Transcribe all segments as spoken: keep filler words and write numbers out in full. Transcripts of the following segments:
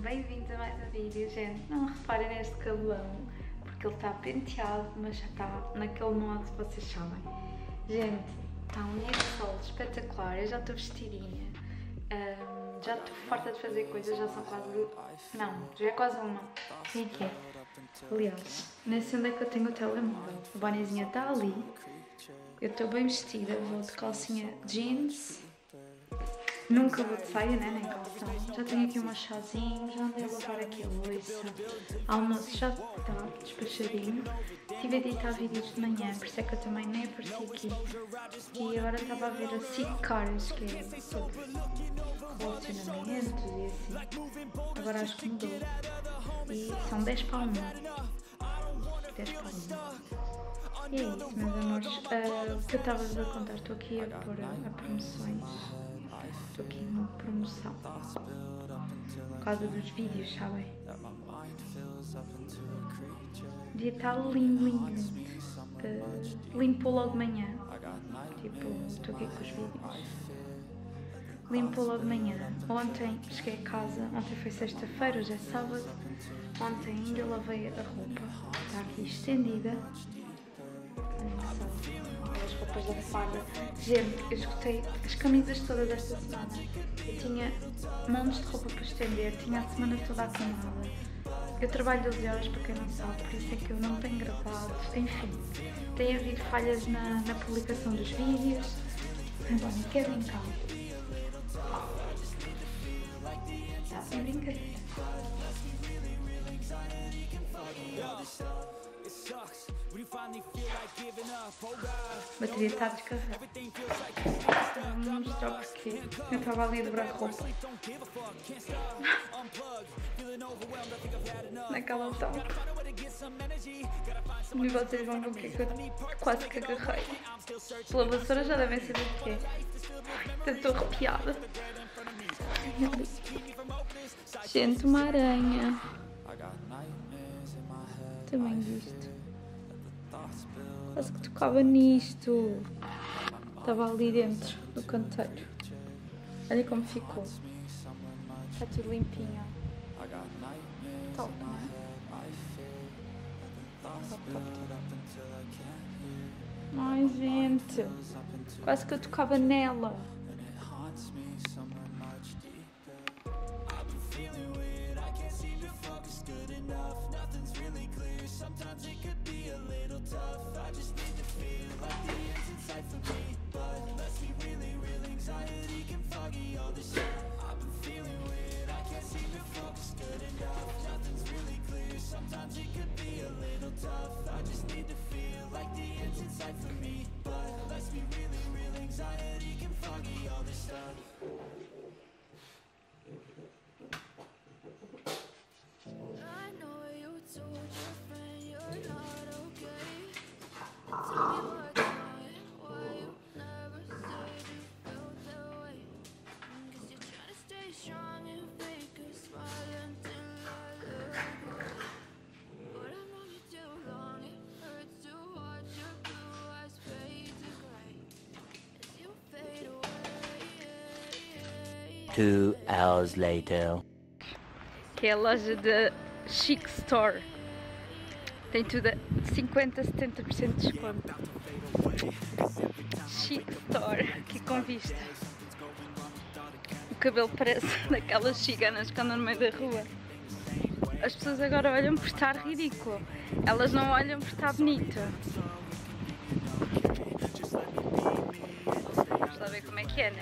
bem-vindos a mais um vídeo, gente. Não reparem neste cabelão, porque ele está penteado, mas já está naquele modo que vocês sabem. Gente, está um dia de sol espetacular, eu já estou vestidinha, um, já estou farta de fazer coisas, já são quase... não, já é quase uma. Quem é que é? Aliás, nem sei onde é que eu tenho o telemóvel. A bonezinha está ali, eu estou bem vestida, vou de calcinha jeans. Nunca vou de saia, né, nem calção. Já tenho aqui um chazinho, já andei a lavar aqui a louça. Almoço já está despachadinho. Estive a editar vídeos de manhã, por isso é que eu também nem apareci aqui. E agora estava a ver a SIC Caras, que é sobre relacionamentos e assim. Agora acho que mudou. E são dez para uma. dez para uma. E é isso, meus amores. Uh, o que eu estava a contar, estou aqui a pôr a, a promoções. Estou aqui numa promoção por causa dos vídeos, sabem? O dia está lindo, lindo, lindo. Uh, limpou logo de manhã. Tipo, estou aqui com os vídeos. Limpou logo de manhã. Ontem cheguei a casa, ontem foi sexta-feira, hoje é sábado. Ontem ainda lavei a roupa. Está aqui estendida. As roupas da farda. Gente, eu escutei as camisas todas esta semana. Eu tinha montes de roupa para estender, tinha a semana toda acumulada. Eu trabalho doze horas, para quem não sabe, por isso é que eu não tenho gravado. Enfim, tem havido falhas na, na publicação dos vídeos. Agora, quer brincar? Está sem brincadeira. A bateria está descarregada. Vou mostrar porque eu estava ali a dobrar roupa. Naquela tampa. E vocês vão ver o que é que eu quase que agarrei. Pela vassoura já devem saber o que é. Estou arrepiada. Gente, uma aranha. Também visto. Quase que tocava nisto. Estava ali dentro do canteiro. Olha como ficou. Está tudo limpinho. Top, não é? Top, top, top. Ai, gente. Quase que eu tocava nela. Sometimes it could be a little tough. I just need to feel like the end's inside for me. But let's be really real, anxiety can foggy all this shit. I've been feeling weird, I can't seem to focus good enough. Nothing's really clear, sometimes it could be a little tough. I just need to feel like the end's inside for me. But let's be really real, anxiety can foggy all this stuff. I know you told your friend you're not okay. Tell me what's wrong, why you never said you felt that way. Guess you're trying to stay strong and fake a smile until I look away. But I've known you too long, it hurts to watch your blue eyes fade to gray as you fade away. Two hours later. Que é a loja da Chic Store. Tem tudo a cinquenta a setenta por cento de desconto. Chic Store, aqui com vista. O cabelo parece daquelas ciganas que andam no meio da rua. As pessoas agora olham por estar ridículo. Elas não olham por estar bonito. Vamos lá ver como é que é, né?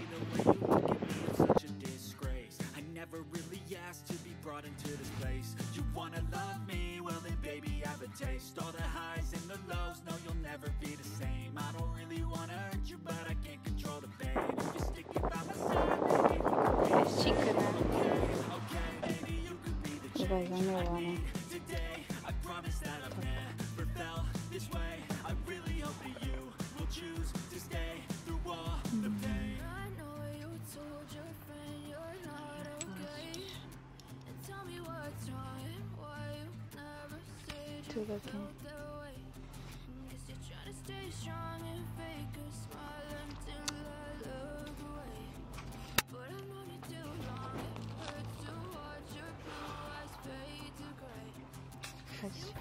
Brought into this place. You wanna love me? Well then baby I have a taste. All the highs and the lows, no you'll never be the same. I don't really wanna hurt you but I can't control the pain. If you're sticking by my side, maybe we É chique, né? okay, maybe you could be the E vai janela, né? today. I promise that I've never felt this way. I really hope that you will choose to stay through all the pain. I know you told your friend you're not okay. Tell me what's wrong and why you never said you Tudo aqui. felt that way. Guess you're trying to stay strong and fake a smile until I look away. But I've known you too long, it hurts to watch your Fecho.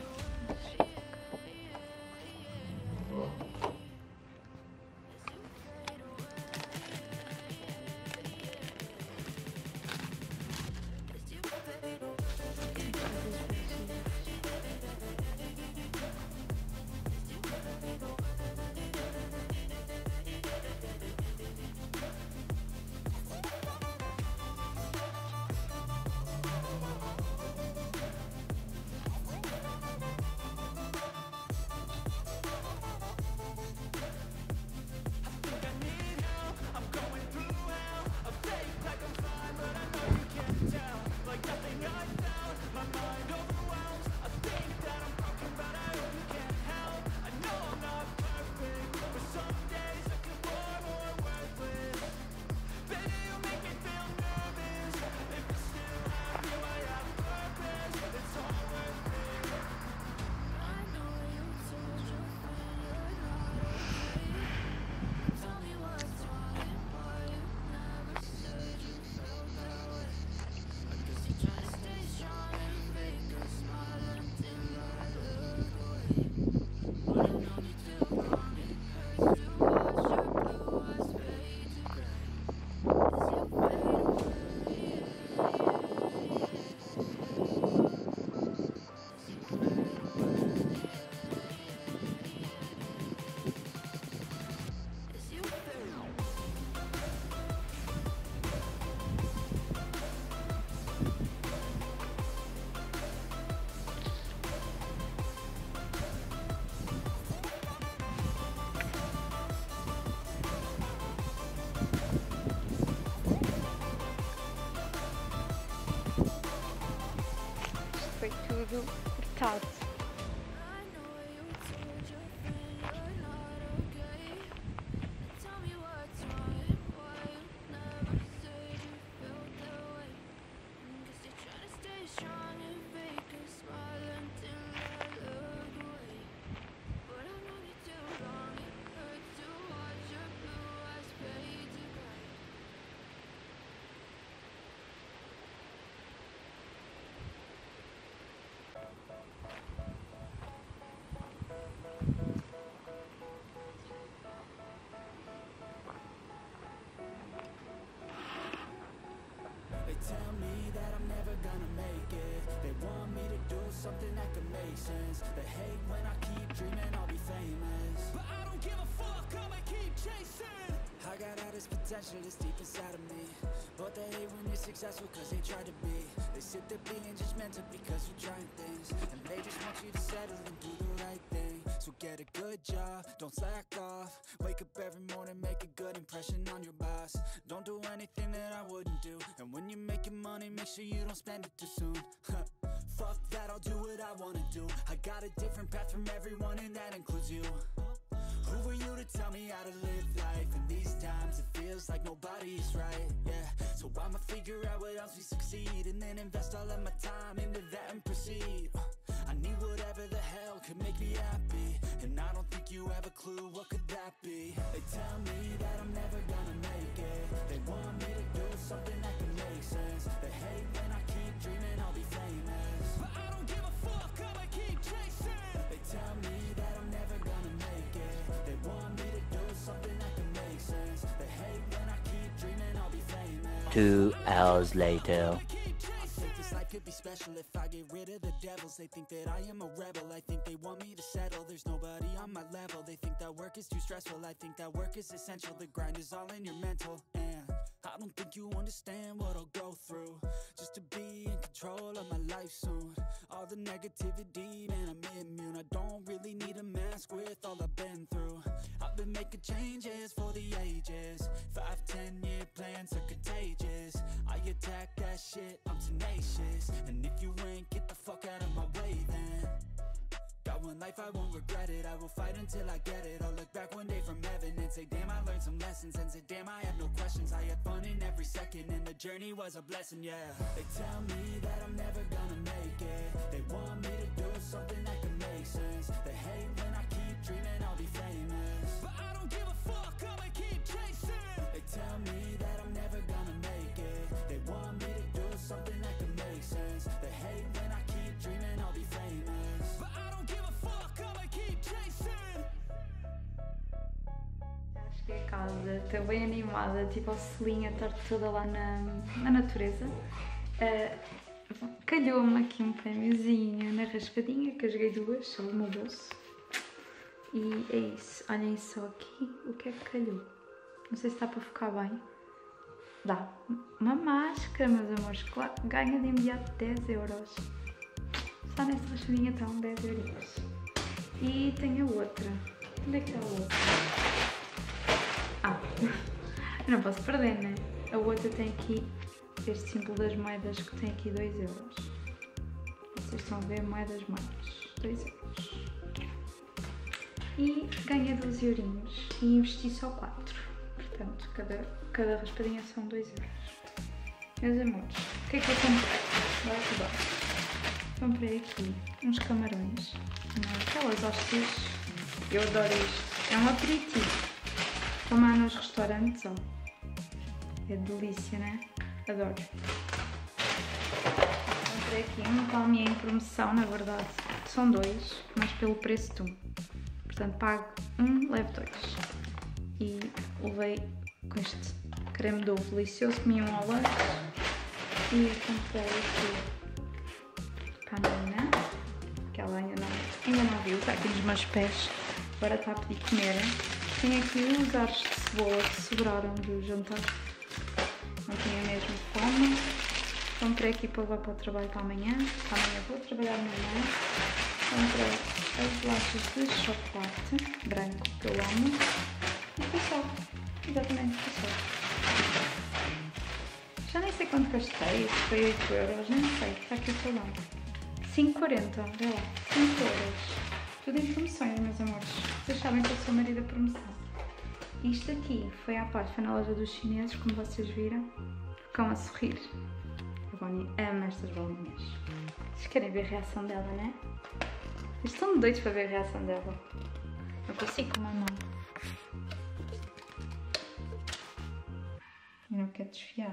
Foi tudo cortado. I know you told your friend you're not okay. Tell me what's wrong, why you never said you felt that way. Guess you're trying to stay strong and fake a smile until I look away. But I've known you too long, it hurts to watch your blue eyes fade to gray. They tell me that I'm never gonna make it. They want me to do something that could make sense. They hate when I keep dreaming I'll be famous, but I don't give a fuck, I'ma keep chasing. I got all this potential that's deep inside of me, but they hate when you're successful cause they try to be. They sit there being judgmental because you're trying things, and they just want you to settle and do the right thing. So get a good job, don't slack off. Wake up every morning, make a good impression on your boss. Don't do anything that I wouldn't do, and when you're making money, make sure you don't spend it too soon. Fuck that, I'll do what I wanna do. I got a different path from everyone, and that includes you. Who are you to tell me how to live life? In these times it feels like nobody is right, yeah. So I'ma figure out what else we succeed, and then invest all of my time into that and proceed. I need whatever the hell could make me happy, and I don't think you have a clue what could that be. They tell me that I'm never gonna make it. They want me to do something that can make sense. They hate when I keep dreaming I'll be famous, but I don't give a fuck, I'ma keep chasing. They tell me that I'm never gonna make it. They want me to do something that can make sense. They hate when I keep dreaming I'll be famous. Two hours later. I think this life could be special if I get rid of the devils. They think that I am a rebel, I think they want me to settle. There's nobody on my level, they think that work is too stressful. I think that work is essential, the grind is all in your mental. And I don't think you understand what I'll go through just to be in control of my life soon. All the negativity, man, I'm immune. I don't really need a mask with all I've been through. I've been making changes for the ages. Five, ten year plans are contagious. I attack that shit, I'm tenacious. And if you ain't, get the fuck out of my way then. Got one life, I won't regret it. I will fight until I get it. I'll look back one day from heaven and say, damn, I learned some lessons. And say, damn, I have no questions. I had fun in every second, and the journey was a blessing, yeah. They tell me that I'm never gonna make it. They want me to do something that can make sense. They hate when I keep dreaming I'll be famous, but I don't give a fuck, I'ma keep chasing. They tell me that I'm never gonna make it. They want me to do something that can make sense. They hate when I keep dreaming I'll be famous. casa, estou bem animada, tipo ao solinho, a estar toda lá na, na natureza. Uh, Calhou-me aqui um prémiozinho na raspadinha, que eu joguei duas, só o meu bolso. E é isso, olhem só aqui o que é que calhou. Não sei se está para focar bem. Dá uma máscara, meus amores, claro, ganha de imediato dez euros. Só nesta rachadinha estão dez euros. E tem a outra. Onde é que está a outra? Ah, eu não posso perder, né? A outra tem aqui este símbolo das moedas que tem aqui dois euros. Vocês estão a ver moedas moedas, dois euros. E ganhei doze eurinhos e investi só quatro. Portanto, cada, cada raspadinha são dois euros. Meus amores, o que é que eu comprei? Vai ajudar. Comprei aqui uns camarões, aquelas hóstias. Eu adoro isto. É um aperitivo. Como há nos restaurantes, ó. É delícia, né? Adoro. Comprei aqui um palmier em promoção, na verdade. São dois, mas pelo preço de um. Portanto, pago um, levo dois. E levei com este creme de ovo delicioso, comi um ao lanche. E comprei aqui para a menina, que ela ainda não, ainda não viu, está aqui nos meus pés. Agora está a pedir comer. Tenho aqui uns aros de cebola que sobraram do jantar. Não tinha mesmo fome. Comprei aqui para levar para o trabalho para amanhã. Amanhã vou trabalhar de manhã. Comprei as bolachas de chocolate branco que eu amo. E foi só. Exatamente, foi só. Já nem sei quanto gastei. Foi oito euros, nem sei. Está aqui o salão. cinco e quarenta, vê lá. cinco euros. Tudo em promoções, meus amores. Vocês sabem que eu sou marido da promoção. Isto aqui foi à parte, foi na loja dos chineses, como vocês viram. Ficam a sorrir. A Bonnie ama estas bolinhas. Vocês querem ver a reação dela, né? Eles estão doidos para ver a reação dela. Eu consigo com uma mão. Eu não quero desfiar.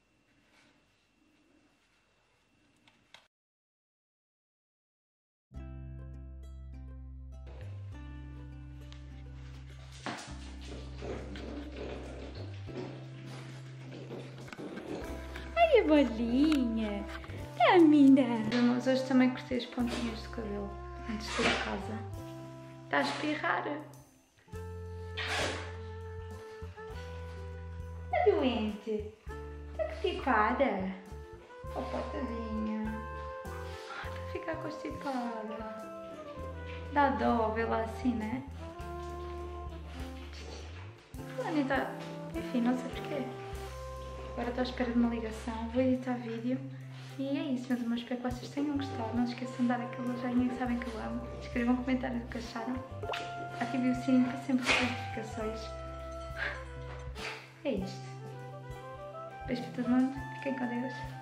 Ai, a bolinha! Ah, mina! Mas hoje também cortei as pontinhas do cabelo antes de ir a casa. Está a espirrar. Está doente? Está constipada? Oh, potadinha. Está a ficar constipada. Dá dó vê-la assim, né? A Anitta, enfim, não sei porquê. Agora estou à espera de uma ligação, vou editar vídeo e é isso, meus amores, espero que vocês tenham gostado. Não se esqueçam de dar aquele joinha que sabem que eu amo. Escrevam um comentário do que acharam. Ativem o sininho para sempre ter notificações. É isto. Beijo para todo mundo, fiquem com Deus.